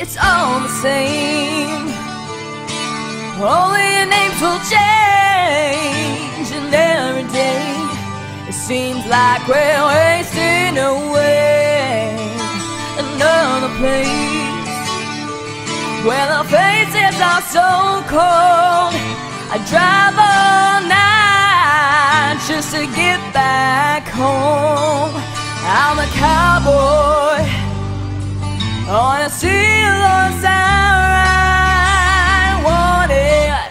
it's all the same. Only your names will change, and every day it seems like we're wasting away. Another place where the faces are so cold. I drive all night just to get back home. I'm a cowboy on a silver side, wanted,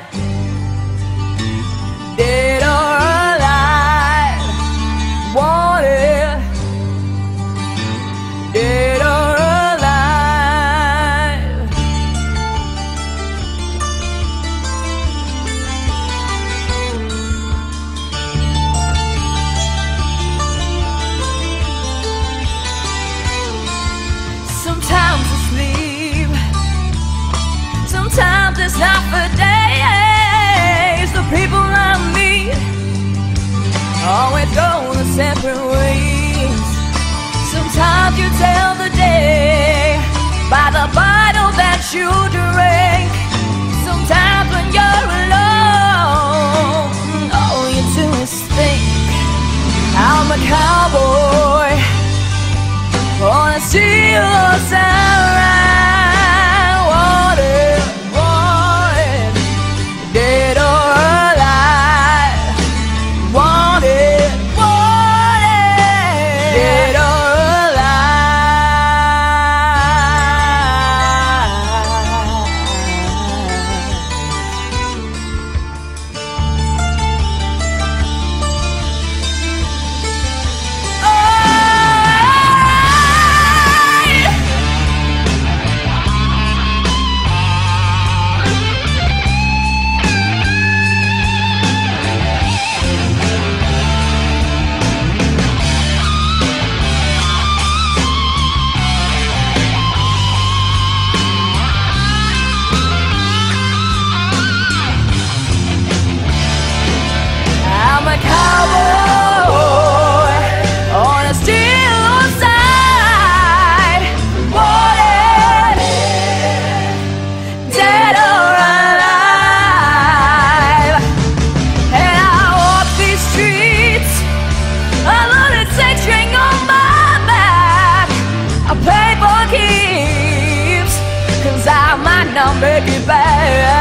dead or alive, wanted, dead or alive. Sometimes I sleep, sometimes it's not for days. The people I meet always go the separate ways. Sometimes you tell the day by the bottle that you drink. Sometimes when you're alone, all you do is think. I'm a cowboy on a silver side, wanted, wanted, dead or alive, wanted, wanted, dead or I'm a cowboy on a steel side, wanted, dead or alive. And I walk these streets, a lunatic string on my back. I pay for keeps, 'cause I might not make it back.